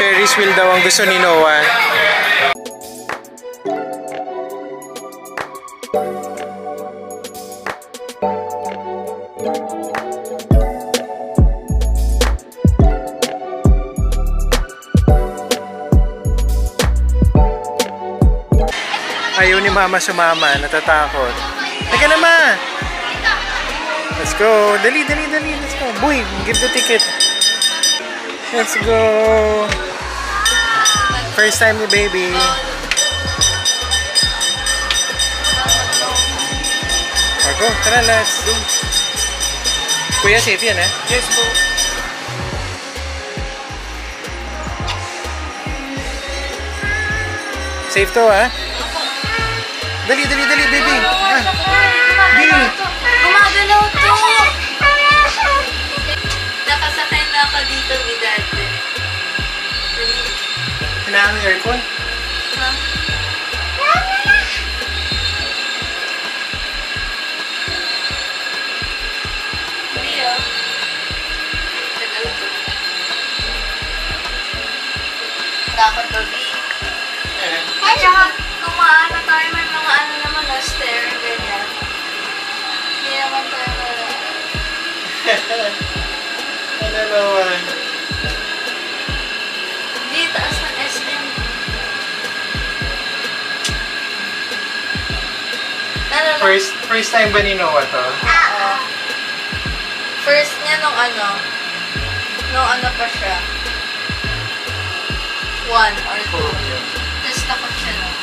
Ferris wheel daw ang gusto ni Noah. Ayaw ni Mama sumama, natatakot. Teka na, Ma! Let's go! Dali, dali, dali! Let's go! Boy, give the ticket! Let's go! First time ni baby. Go, tara, let's go! Kuya, safe yan, eh? Yes, go! Safe to, ha? Dali, dali, dali, baby! Dali! Gumagalaw to! Nakasakay na ako dito ni Dante. Kailangan ng aircon? Ha? Hindi ah. Tagal to. Dapat babi. At saka, kumaano tayo, may mga ano naman na stair, ganyan. Hindi naman tayo Ano naman? Hindi, taas ng SM. First time ba ni Noah to? First niya nung ano pa siya. 1 or 2. Tapos takot siya no.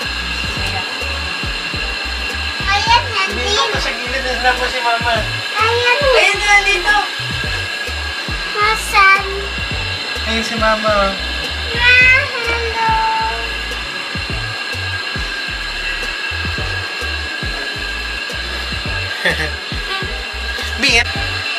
Ayan, Hindi ko sa gilid na sinap mo si Mama. Ayan na dito. Masan? Ayun si Mama. Hello. Bia.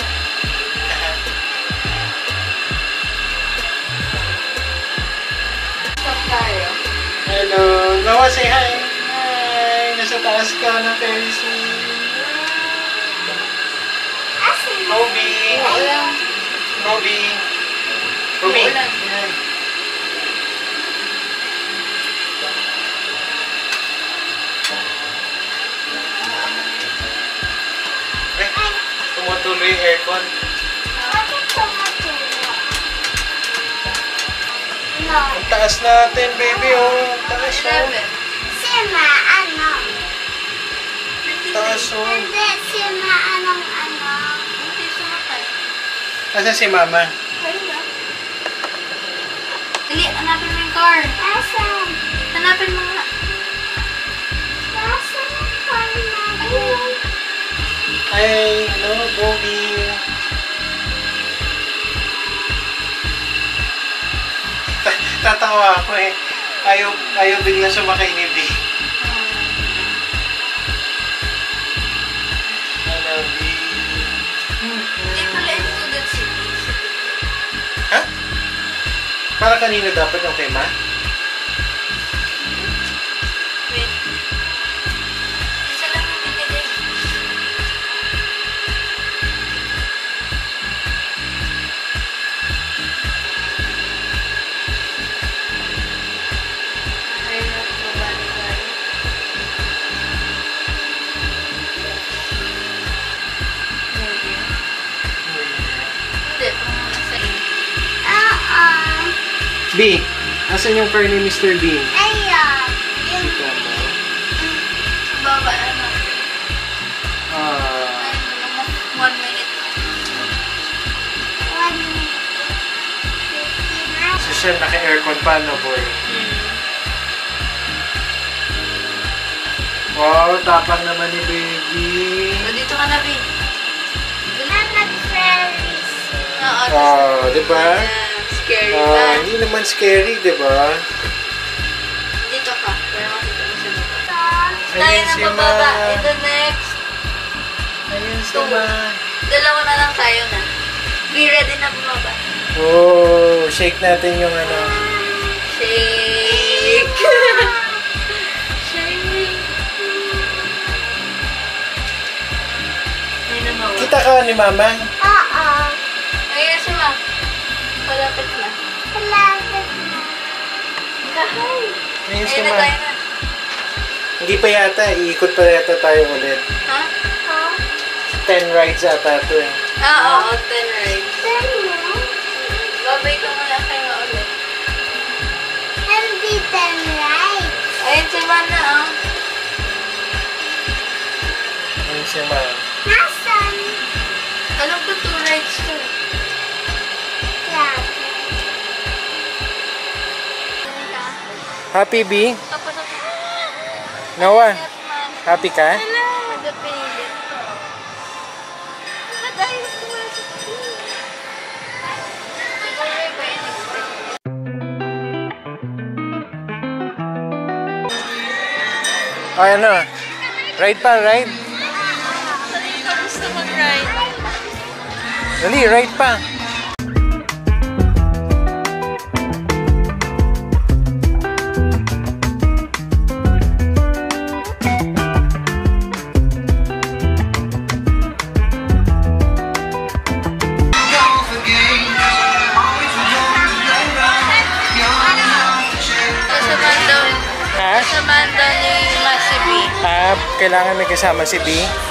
Stop tayo. Hello. Noah, say hi. Hi. Nasa taas ka ng Ferris wheel. Bobby. Uulan. Bobby. Bobby. Uulan. Yan. Tumutuloy yung aircon. Bakit tumutulog? No. Ang taas natin, baby. Oh. Ang taas, oh. 11. Sima, ano? Taas, oh. Hindi, sima, anong ano? Hindi sumakay. Asan si Mama? Dali, hanapin mo yung car. Asan? Hanapin mo nga. Asan ang car natin? Hi. Hello, Bobby. Tatawa ako eh. Ayaw bigla sumakay ni B. Hello, B. Hindi pala included cities. Ha? Para kanino dapat yung kay Ma? Wait. Isa lang yung binigay. Ayun na, babalik-balik. Maybe. Hindi, pang nasa iyo. Oo. B, asan yung car ni Mr. B? Ayan. Yung Kita mo. Baba, ano? Ah, Ayun, 1 minute. 1 minute. 59. social naka-aircon pa, no boy? Wow, tapang naman ni baby. O, dito ka na, B. Nag-ferries. Oo, Oh, di ba? scary ba? Hindi naman scary, di ba? Dito ka. Pero makita mo siya dito. Ito. Tayo Ayun na si bababa. Ma. Ito next. Ayun si 2. Ma. Dalawa na lang tayo na. Be ready na bumaba. Oh, shake natin yung ano. Shake. Shake. Ayun na mawa. Kita ka ni Mama? Oo. Ayun si Ma. Palapit na. Palapit na. Ayun si Ayun na Ma. tayo na. Hindi pa yata. Iikot pa yata tayo ulit. Ha? 10 rides ata ito eh. Oo, 10 rides. Babay ka muna kayo ulit. Hindi 10 right. Ayun si Mana, oh. Ayun si Ma. Nasaan? Alam ko 2 rides to. Club. Happy, B? Tapos ako. Noah, happy ka? Wala. Wala pinilit. Maday yung pumasok ko. Siguro iba yung expect. O ano? Ride pa, ride? Sabi ko gusto mag-ride. Dali, ride pa. Kasamaan daw. Ha? Kasamaan daw ni Masi B. Kailangan may kasama si B.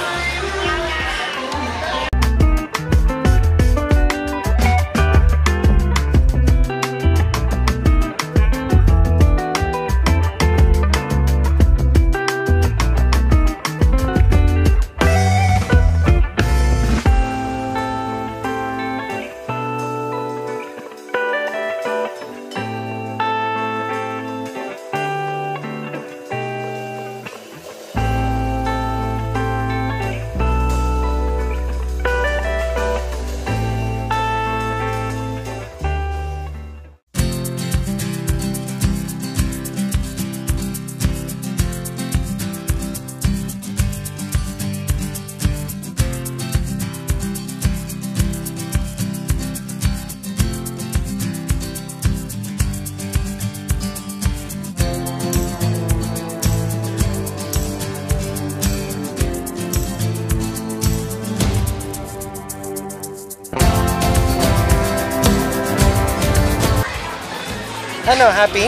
Ano, happy?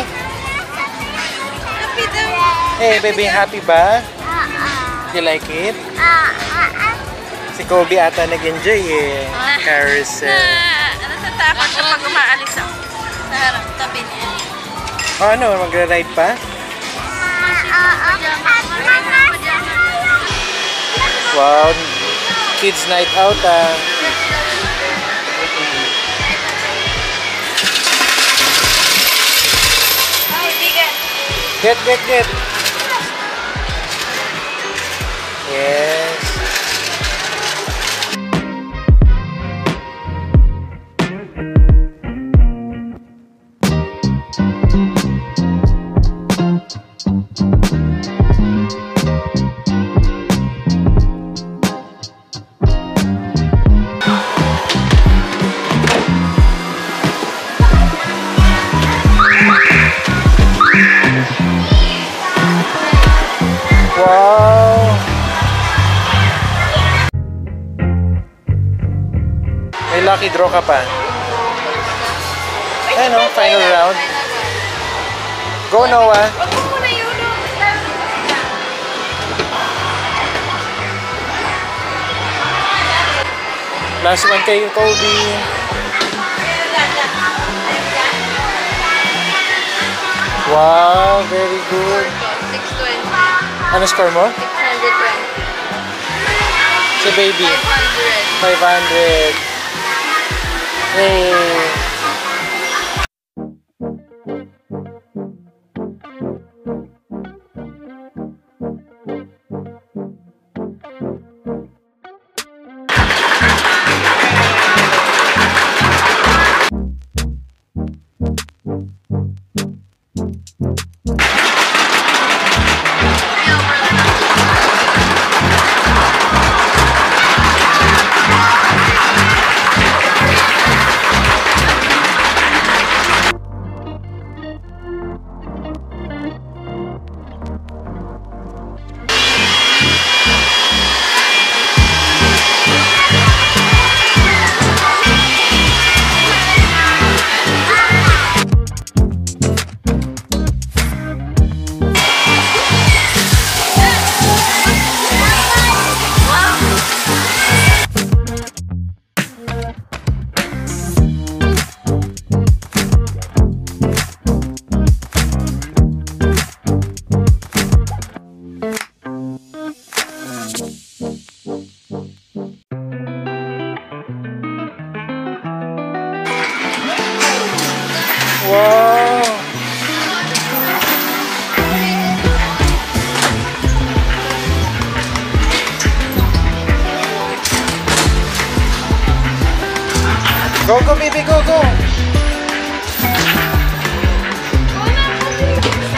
Happy daw. Hey, baby, happy ba? You like it? Si Kobe ata nag-enjoy eh. Carousel. Natatakot siya pag umaalis ako. Sa harap, tabi niya. O ano, magra-ride pa? Wow, kids night out ah. Get. Yes. Wow! May lucky draw ka pa. Ano, final round. Go, Noah. Huwag mo muna yun. Last one kayo, Kobe. Wow, very good. 620. Ano score mo? 620. Si baby. 500. 500. Yay! Wow! Go, go, baby, go, go!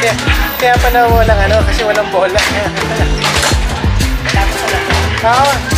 Kaya pa na walang ano, kasi walang bola. Oo.